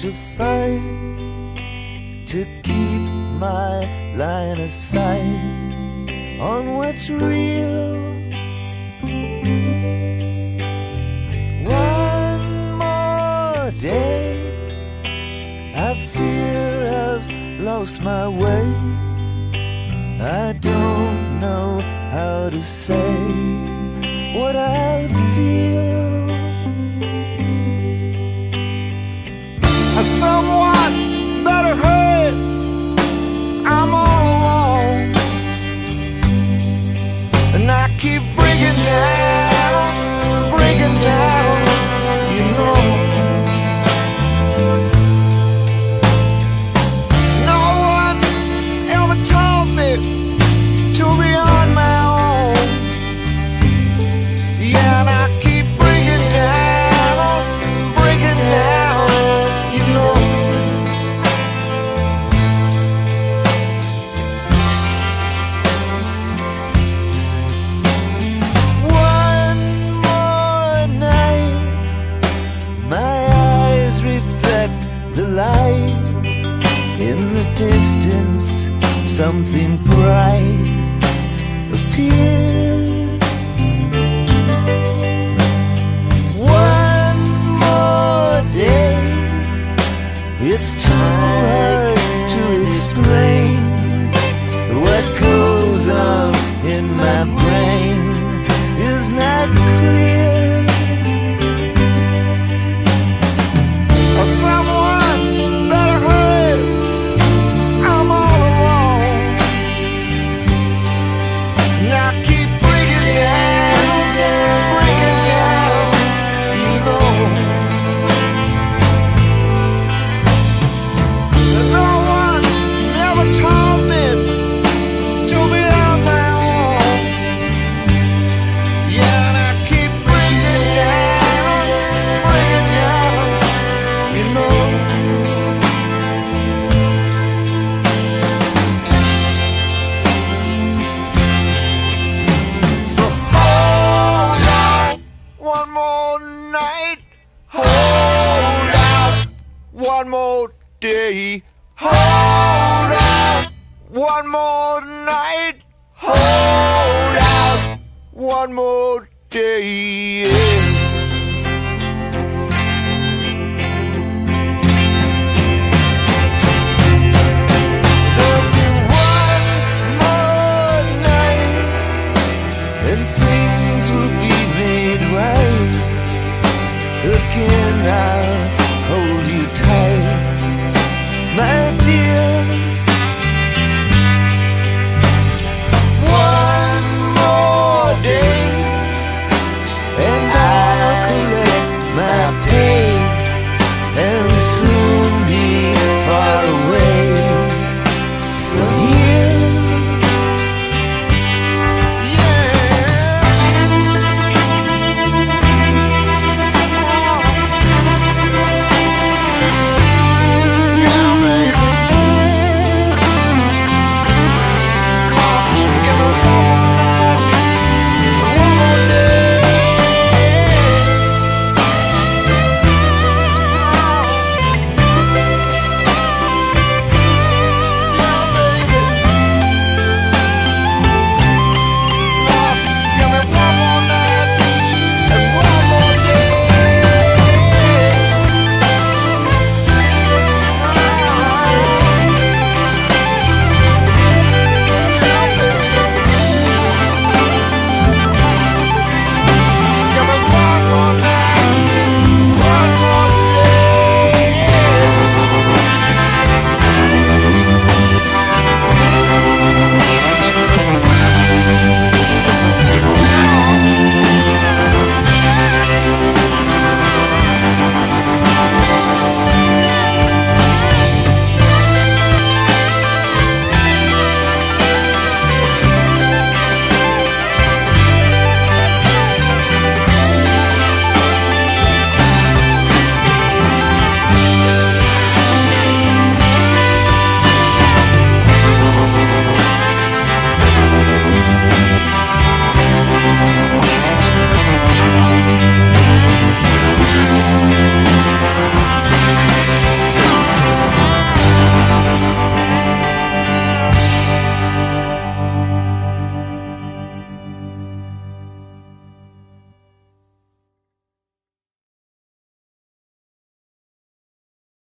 to fight to keep my line of sight on what's real. One more day, I fear I've lost my way. I don't know how to say what I feel. Someone better hurry, I'm all alone, and I keep breaking down, you know. No one ever taught me to be on my own, yeah, and I keep breaking down, you know. One more night, my eyes reflect the light. In the distance, something bright appears. One more day, it's too hard to explain what goes on in my brain is not clear. Or someone better hurry, I'm all alone, and I keep breaking down, you know. No one ever told me to be on my own, yeah, and I keep breaking down, you know. So hold out one more night, hold out one more day, hold out one more night, hold out one more day, yeah.